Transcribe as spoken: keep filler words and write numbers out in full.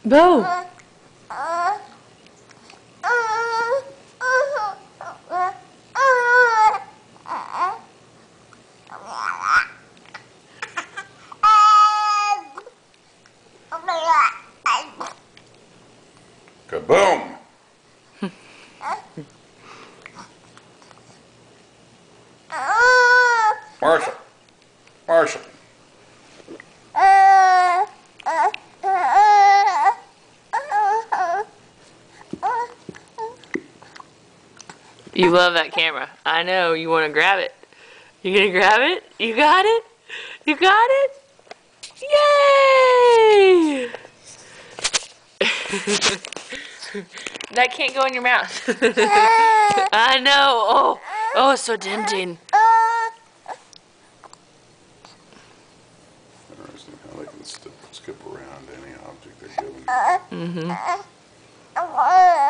Bo. Kaboom! Marshall. Marshall. You love that camera. I know. You want to grab it. You gonna grab it? You got it? You got it? Yay! That can't go in your mouth. I know. Oh, oh, it's so tempting. Interesting how they can skip around any object they're given. Mm-hmm.